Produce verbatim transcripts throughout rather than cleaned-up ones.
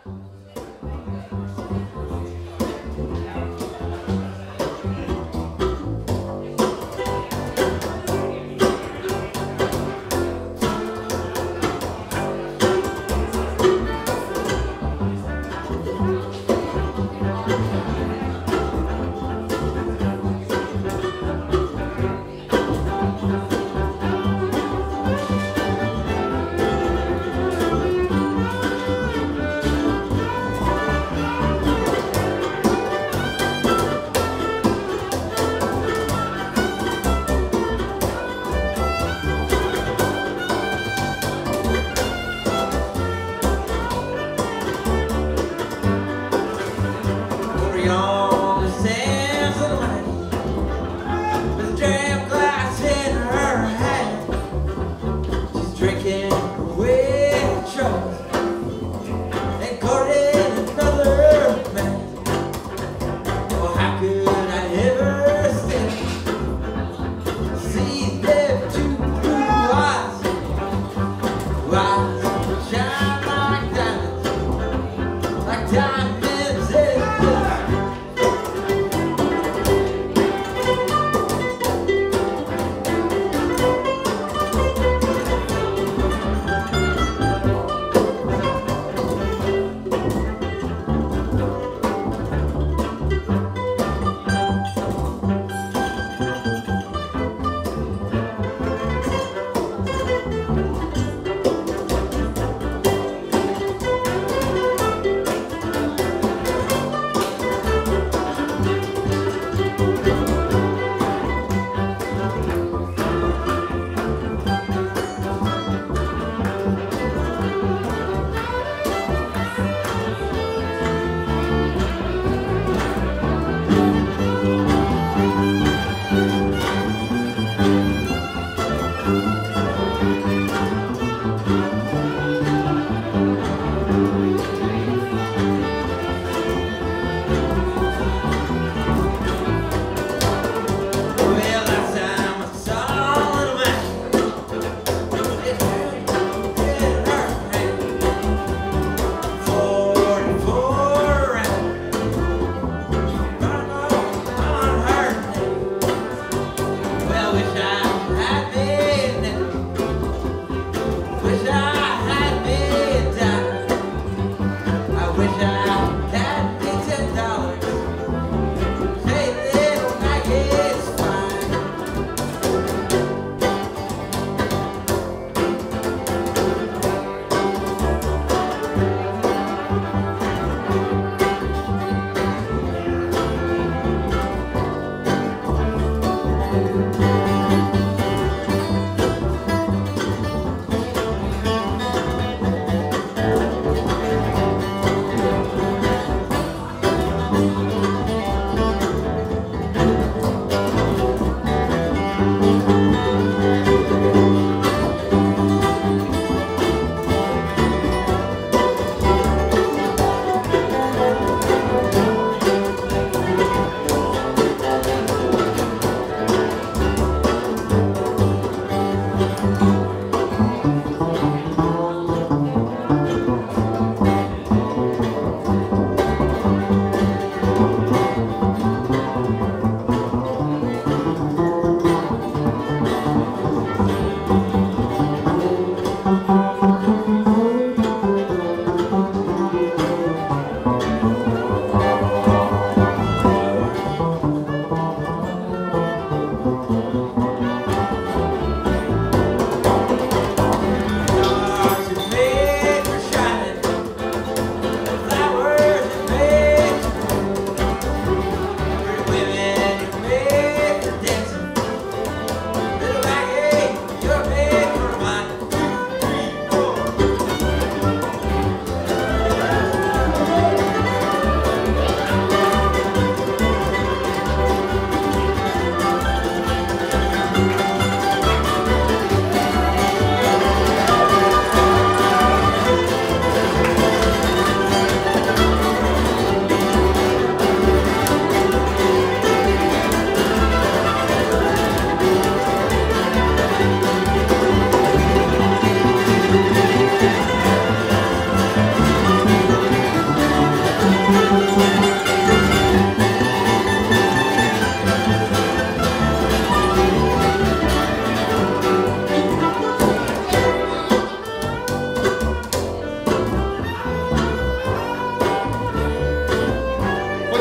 On the sands of the lake, with a jam glass in her hand, she's drinking away her troubles and courting another man. Oh, how could I ever stand to see them two blue eyes, blue eyes that shine like diamonds, like diamonds in the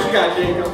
you got, Jacob?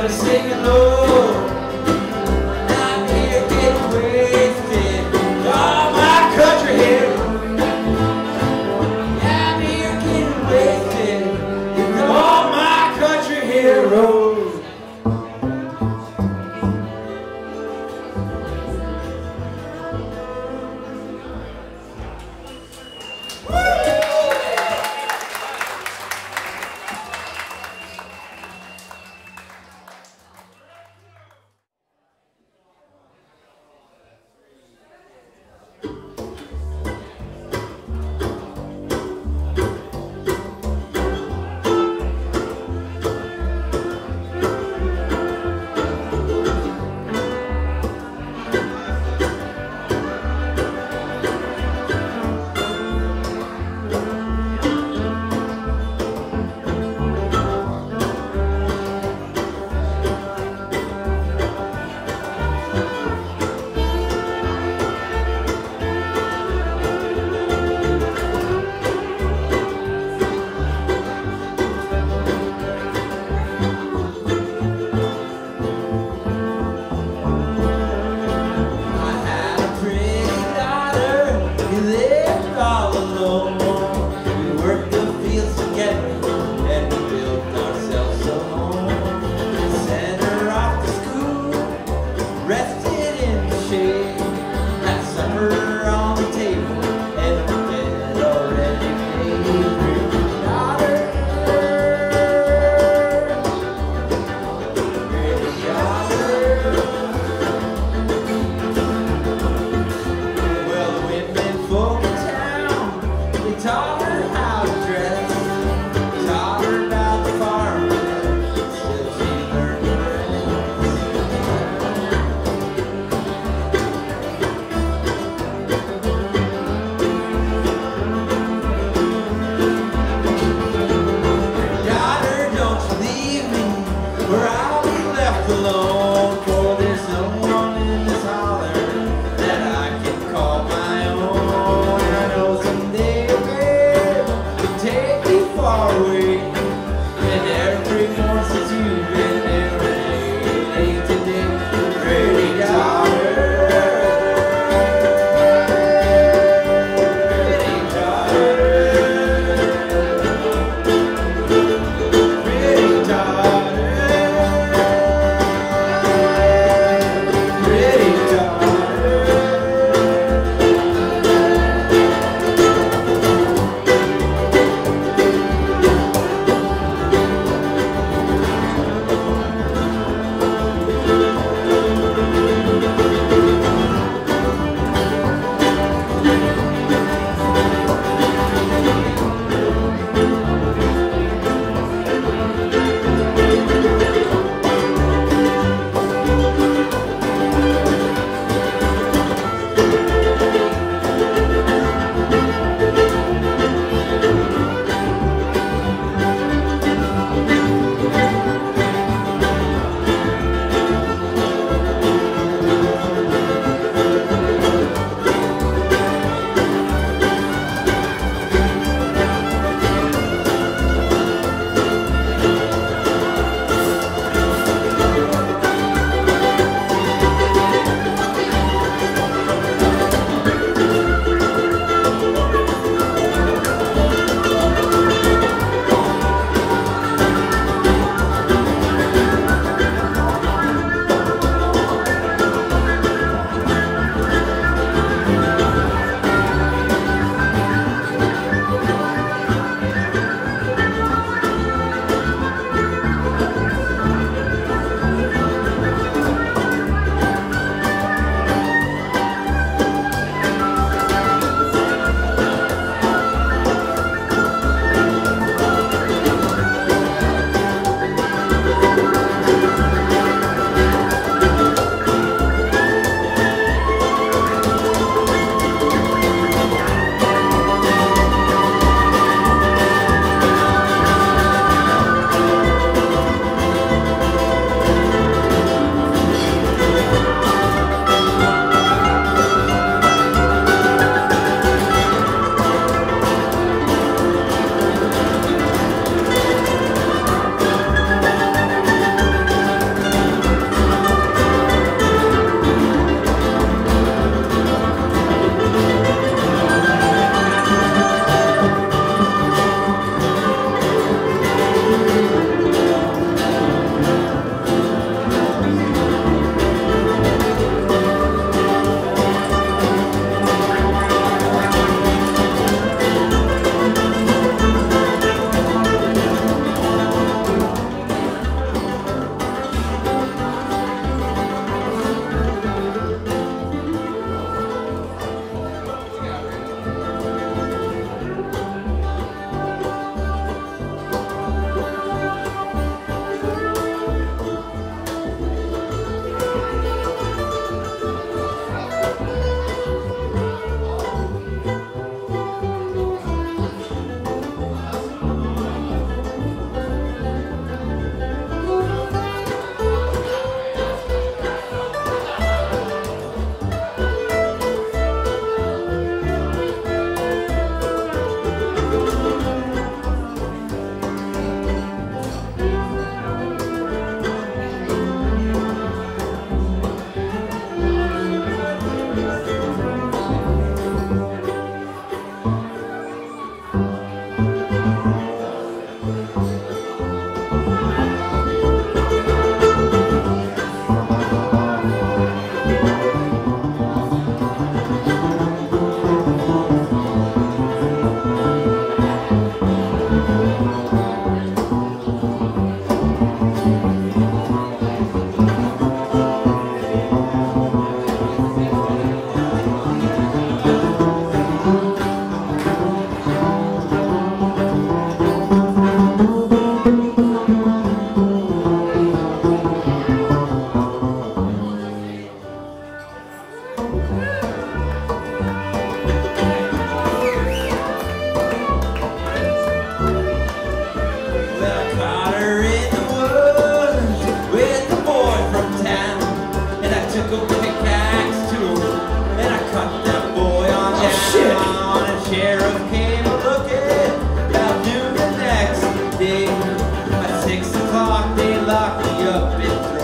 But it's singing low. I'm here getting wasted. All my country heroes. I'm here getting wasted. With all my country heroes.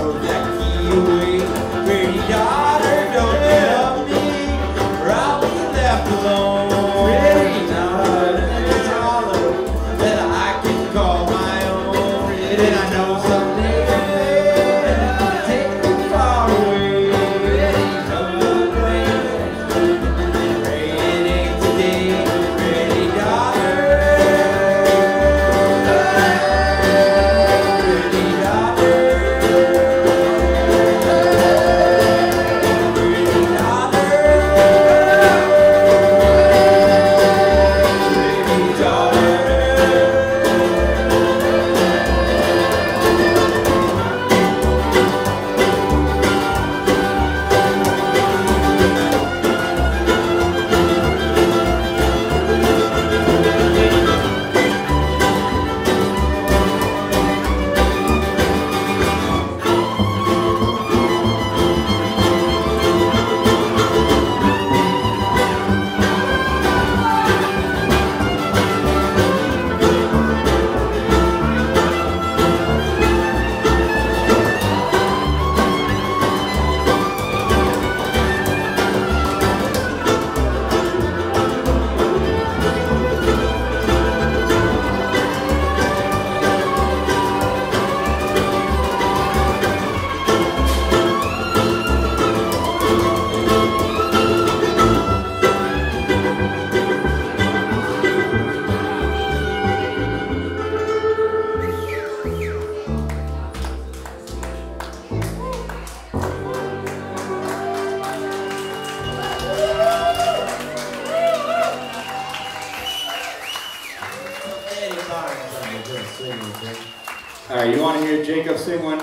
throw that key away. Pretty daughter, don't tell me, or I'll be left alone. Pretty daughter, it's hollow that I can call my own. And I know someday I'll take me far away. Pray it ain't today, pretty daughter. Pretty daughter. Pretty daughter. Pretty daughter. All right, you want to hear Jacob sing one?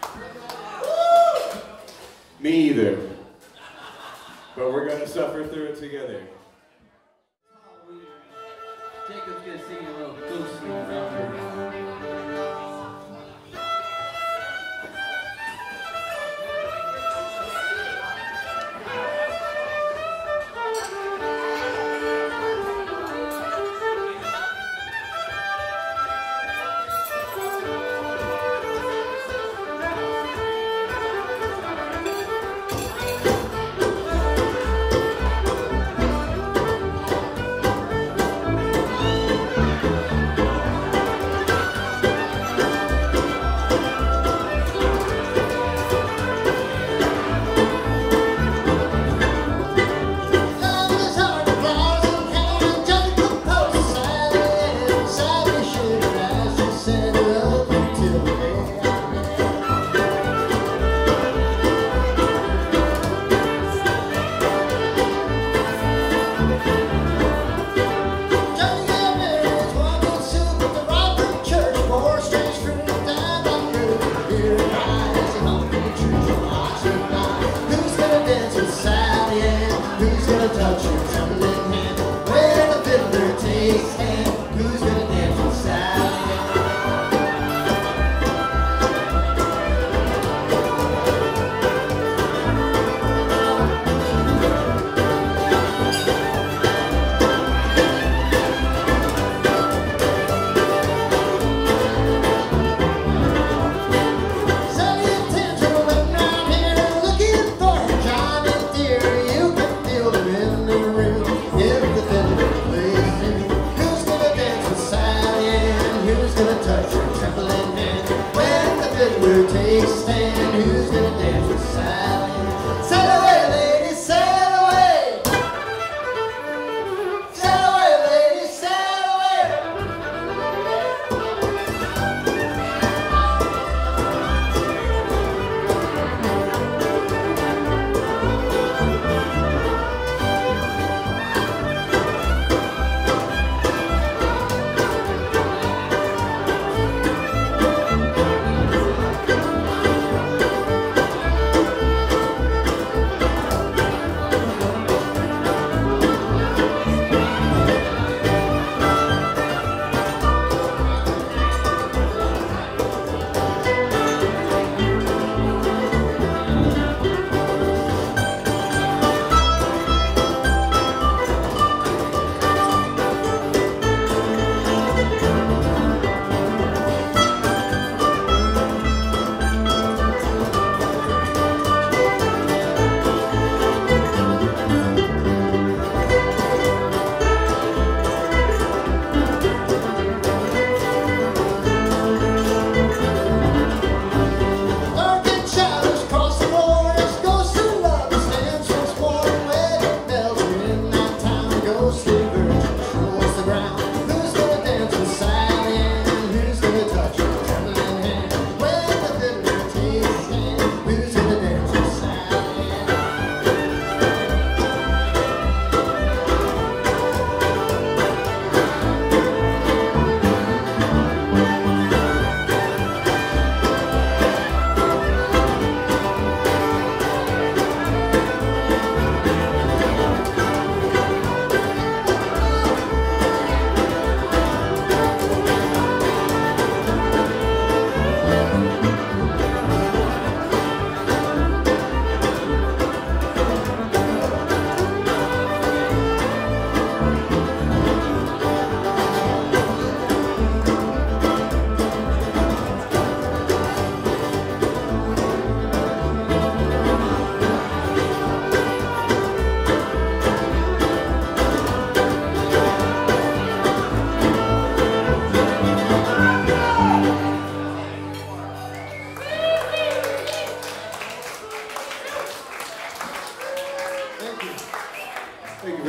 Me either. But we're going to suffer through it together. Jacob's gonna sing a little ghostly number.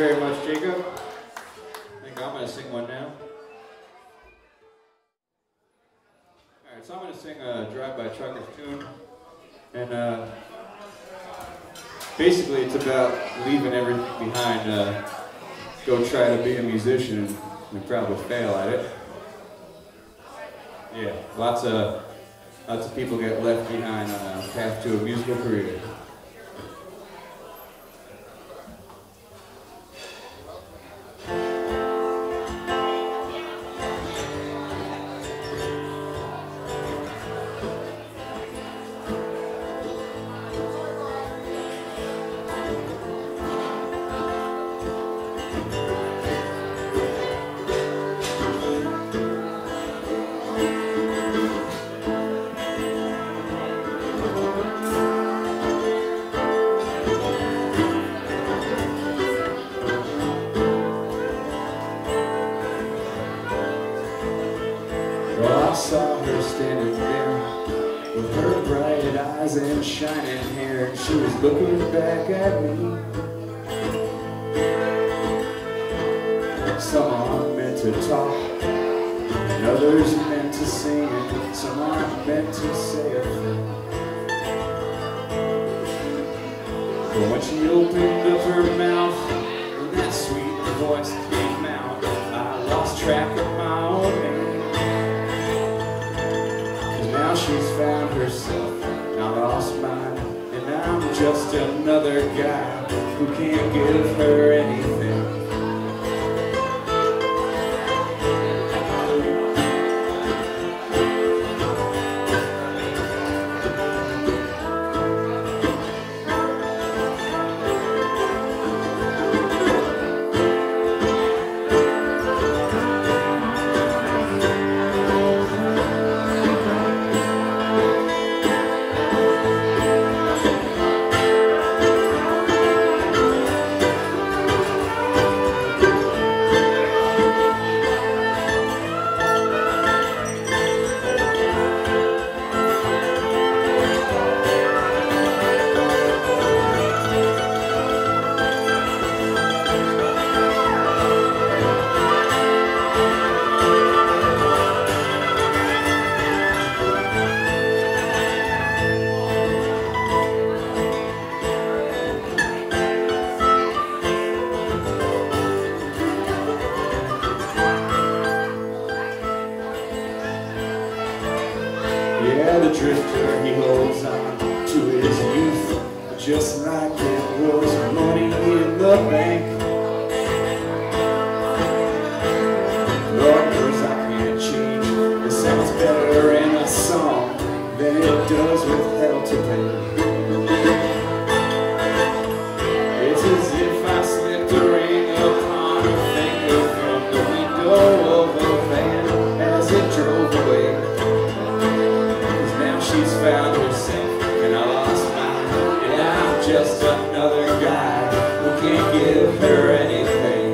very much, Jacob. I think I'm going to sing one now. Alright, so I'm going to sing a Drive-By Truckers tune. And uh, basically it's about leaving everything behind. Uh, go try to be a musician and probably fail at it. Yeah, lots of, lots of people get left behind on a path to a musical career. I saw her standing there with her bright eyes and shining hair, and she was looking back at me. Some are meant to talk, and others meant to sing, and some are meant to say a thing. But when she opened up her mouth and that sweet voice came out, I lost track of my own name. Now she's found herself, and I lost mine, and I'm just another guy who can't give her anything. Yeah, the drifter, he holds on to his youth just like it was money in the bank. Lord knows I can't change. It sounds better in a song than it does with hell to pay. It's as if I slipped a ring upon her finger from the window of a van as it drove away. She's found herself, and I lost mine, and I'm just another guy who can't give her anything.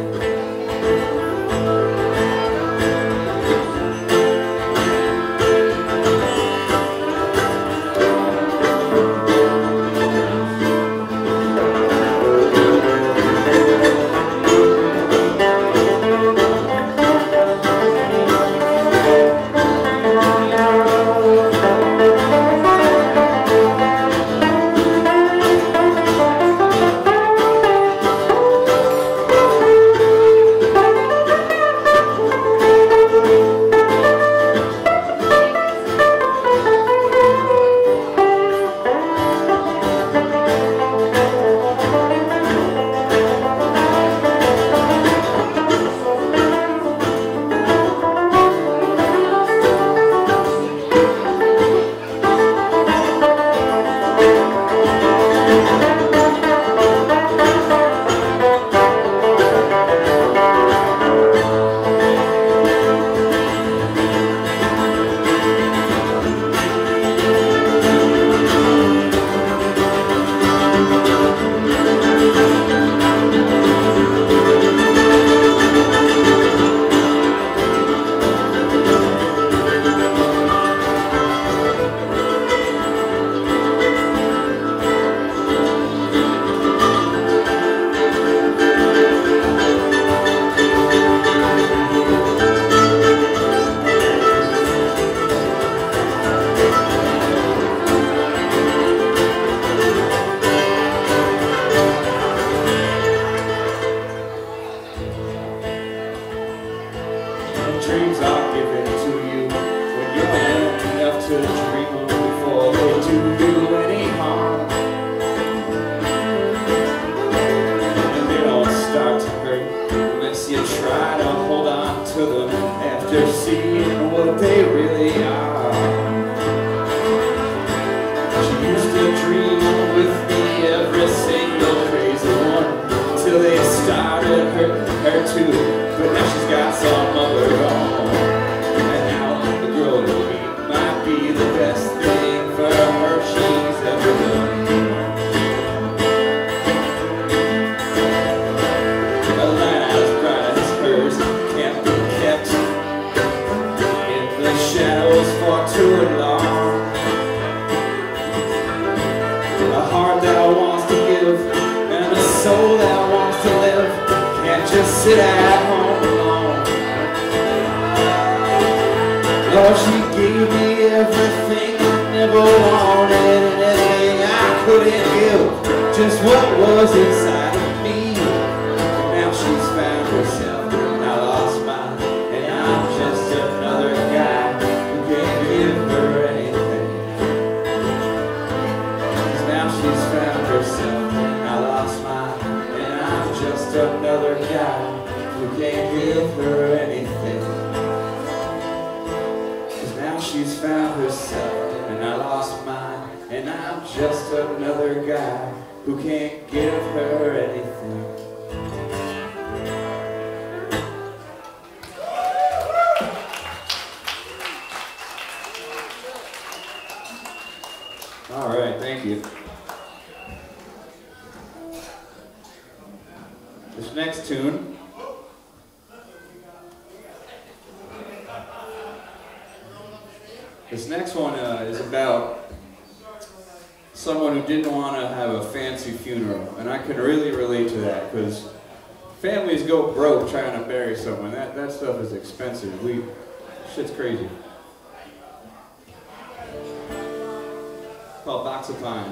a heart that wants to give, and a soul that wants to live. Can't just sit at home alone. Lord, she gave me everything I never wanted, and anything I couldn't give, just what was inside of me. And now she's found herself, and I lost mine, and I'm just another guy who can't give her anything. 'Cause now she's found herself, and I lost mine, and I'm just another guy who can't give her anything. 'Cause now she's found herself, and I lost mine, and I'm just another guy who can't give her anything. All right, thank you. This next tune This next one uh, is about someone who didn't want to have a fancy funeral, and I can really relate to that because families go broke trying to bury someone. That that stuff is expensive. We shit's crazy. It's called Box of Pine.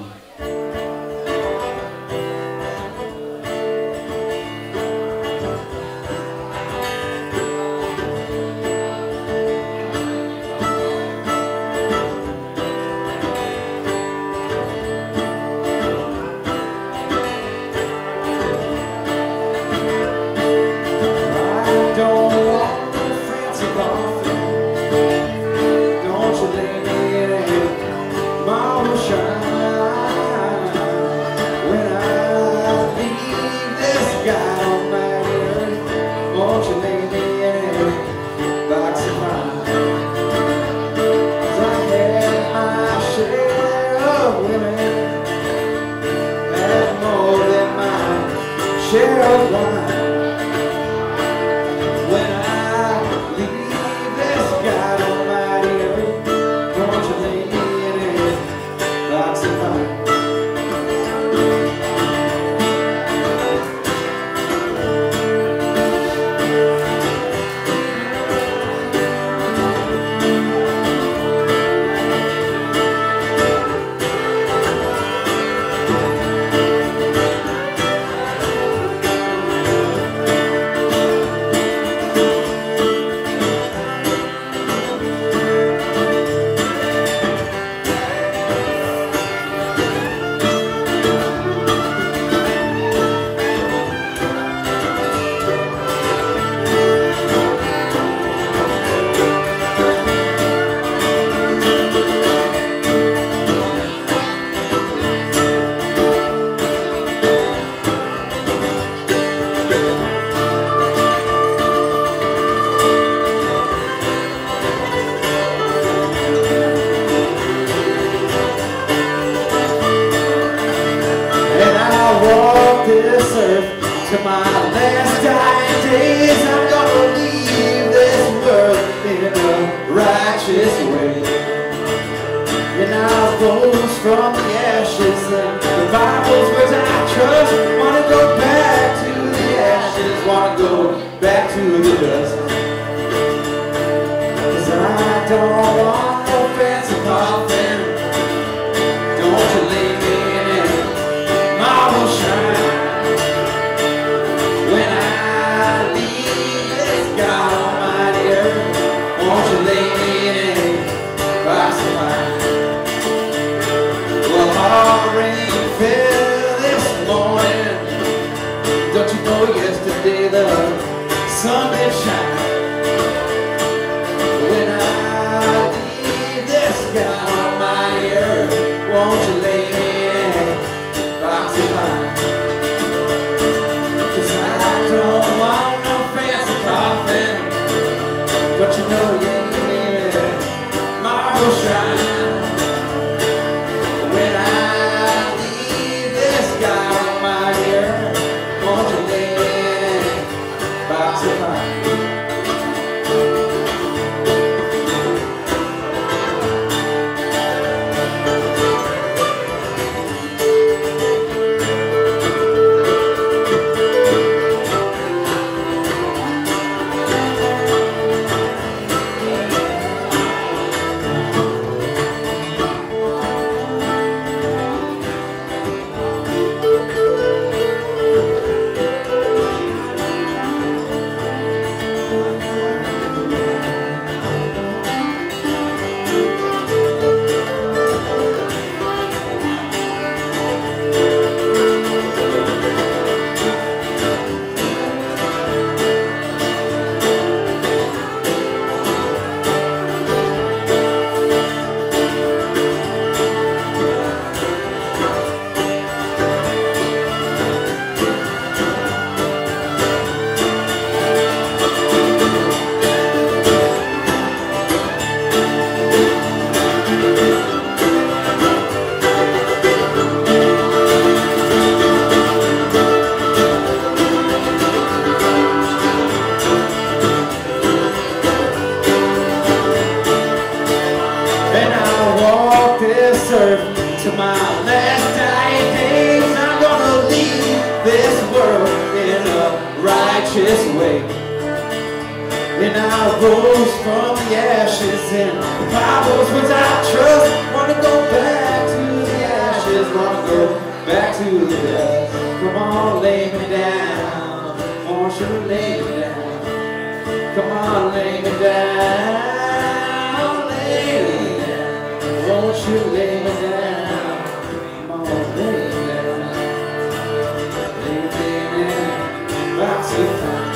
last dying days, I'm gonna leave this world in a righteous way. And I rose from the ashes, and if I was without trust, wanna go back to the ashes, wanna go back to the dust. Come on, lay me down, won't you lay me down? Come on, lay me down, lay me down, won't you lay me down? Come on, lay me down, lay me down, back to fire.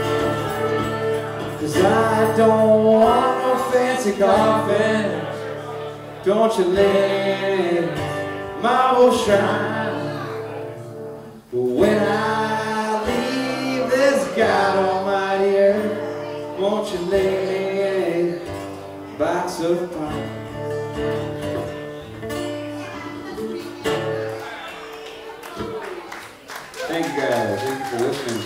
Cause I don't want no fancy coffin, don't you lay marble shrine. But when I leave this God Almighty earth, won't you lay me a box of pine? Thank you guys, thank you for listening.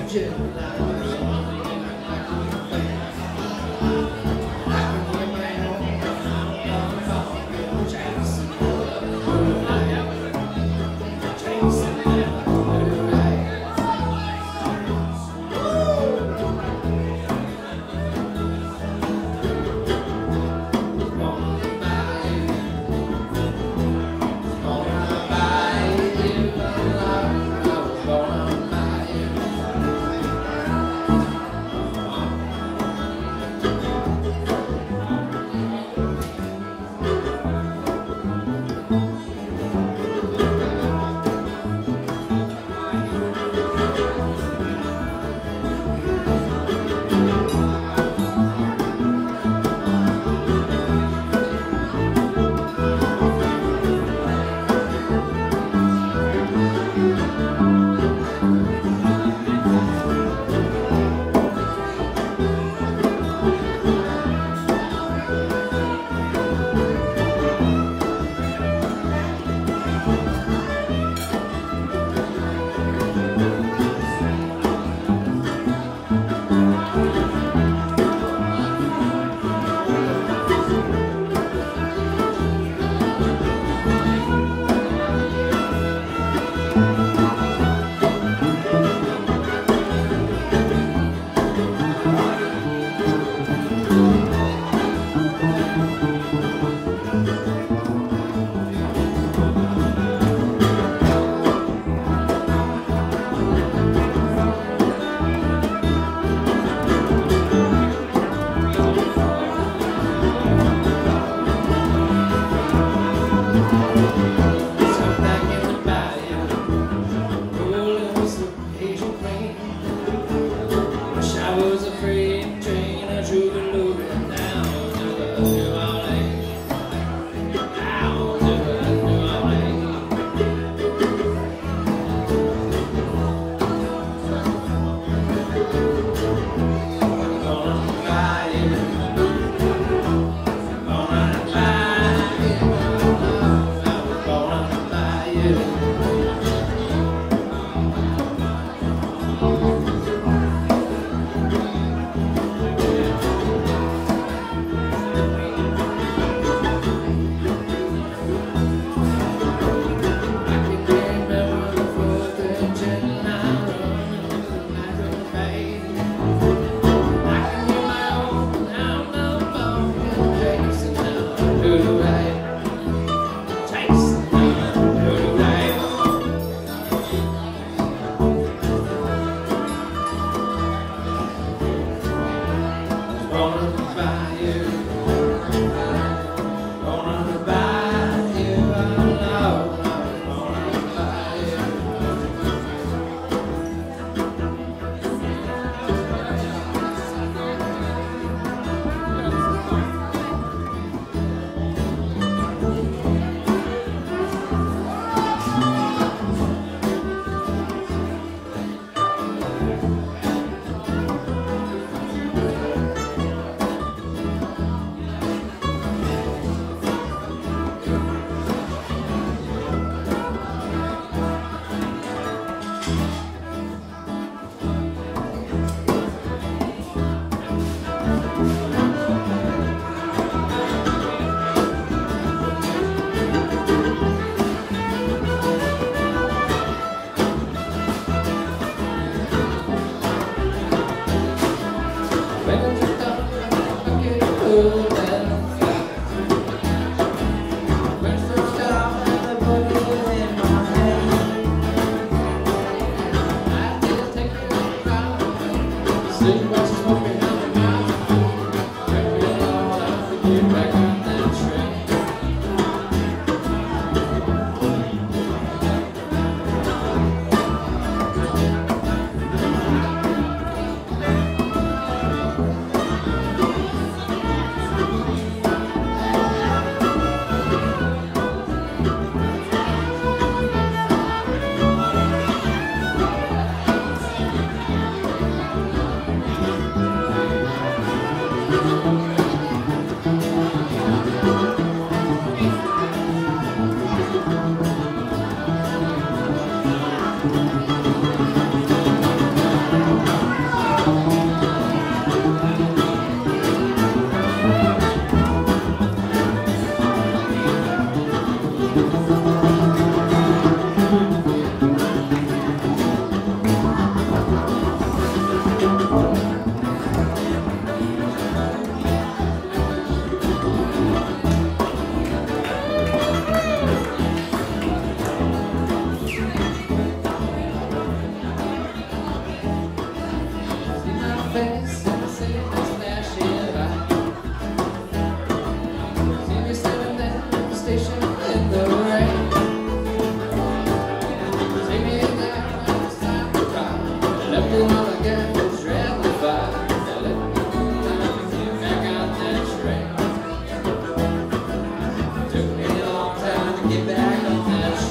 I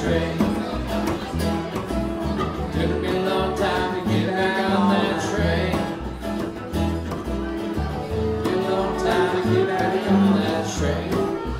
train. Took me a long time to get back on that train. Took me a long time to get back on that train.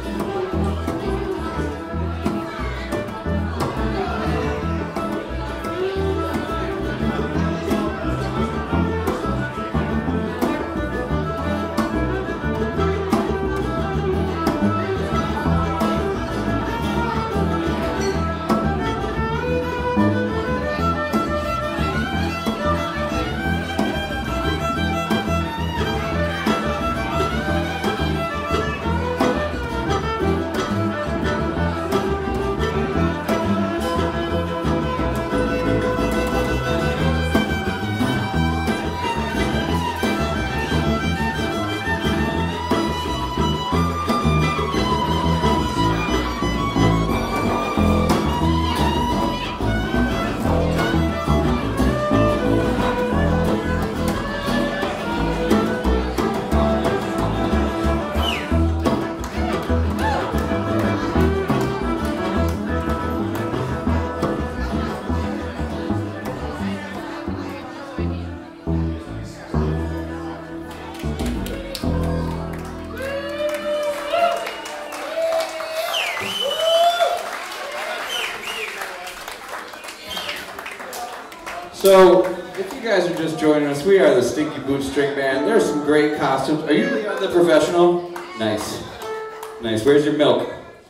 So, if you guys are just joining us, we are the Stinky Boots String Band. There's some great costumes. Are you the professional? Nice. Nice. Where's your milk?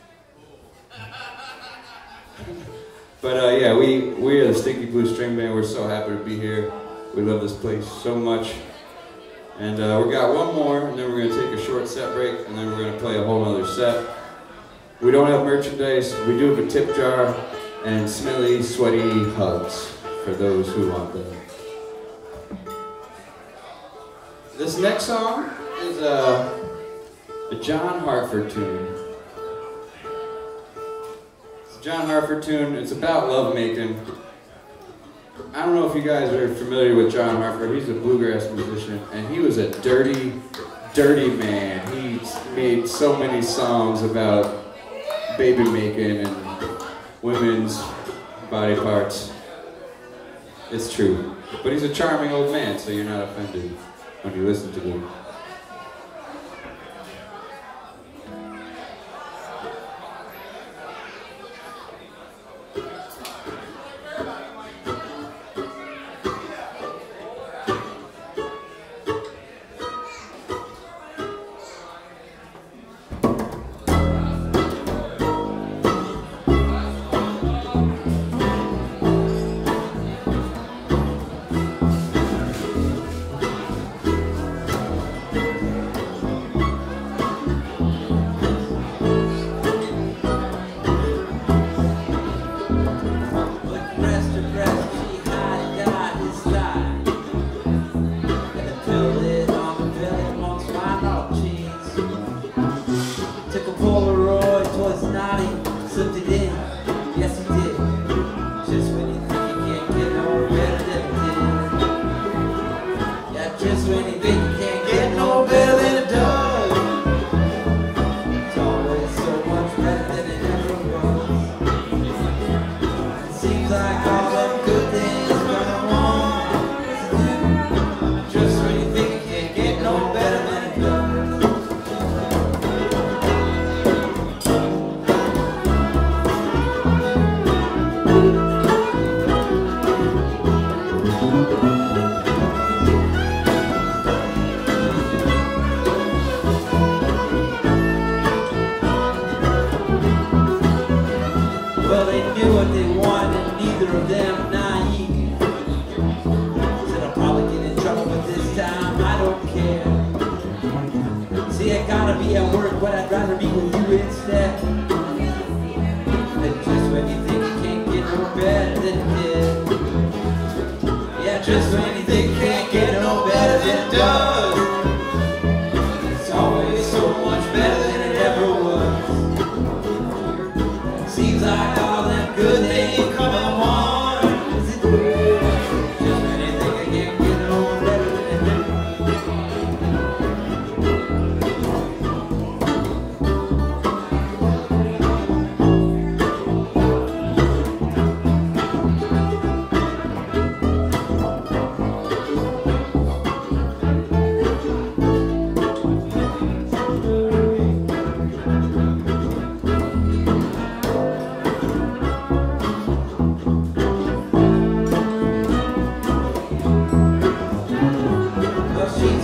But uh, yeah, we, we are the Stinky Boots String Band. We're so happy to be here. We love this place so much. And uh, we got one more, and then we're going to take a short set break, and then we're going to play a whole other set. We don't have merchandise. We do have a tip jar and smelly, sweaty hugs for those who want them. This next song is a, a John Hartford tune. It's a John Hartford tune. It's about lovemaking. I don't know if you guys are familiar with John Hartford. He's a bluegrass musician, and he was a dirty, dirty man. He made so many songs about baby making and women's body parts. It's true. But he's a charming old man, so you're not offended when you listen to him.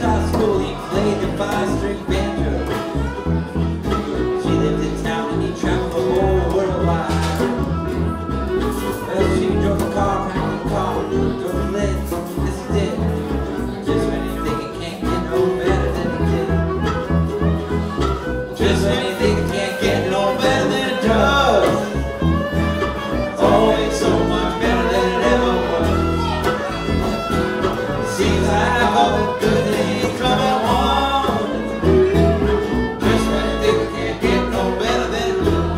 high school, he played the five-string banjo. She lived in town and he traveled the whole world wide. Well, she drove a car, packed a car, drove a lit, this is it. Just when you think it can't get no better than it did. Just when you think it can't get no better than it does. Always so much better than it ever was. Seems like all the good things come at once. Just when you think it can't get no better than it does.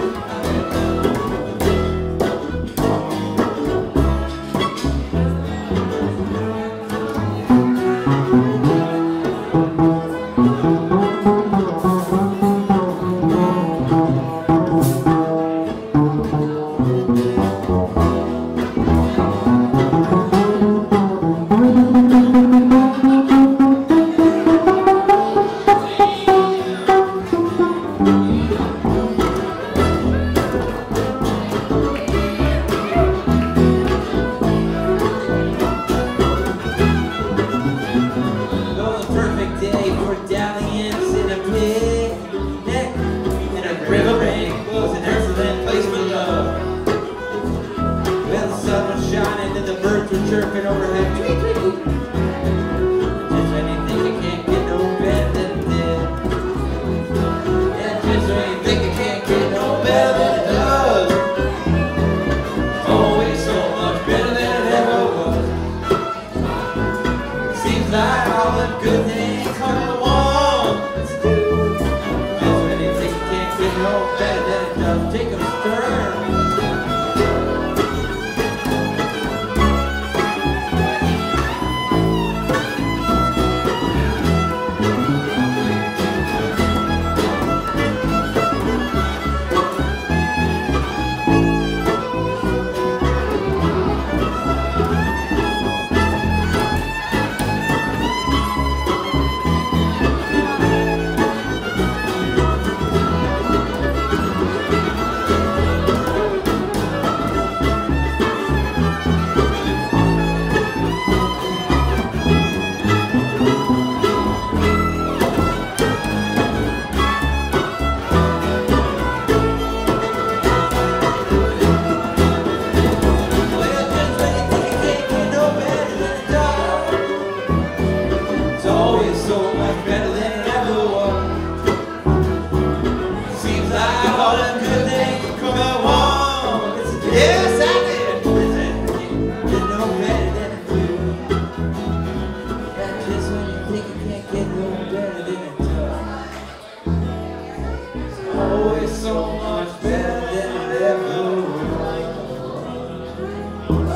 Chirping overhead, tweet, tweet, tweet. Just when you think it can't get no better than it did. Yeah, just when you think it can't get no better than it does. Always so much better than it ever was. Seems like all the good things come at once. Just when you think it can't get no better than it does. Take a turn. Always so much better than it ever was.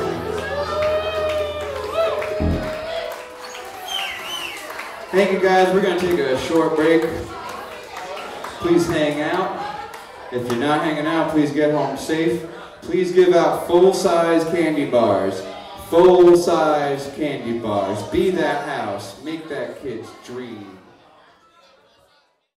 Thank you guys. We're going to take a short break. Please hang out. If you're not hanging out, please get home safe. Please give out full-size candy bars. Full-size candy bars. Be that house. Make that kid's dream.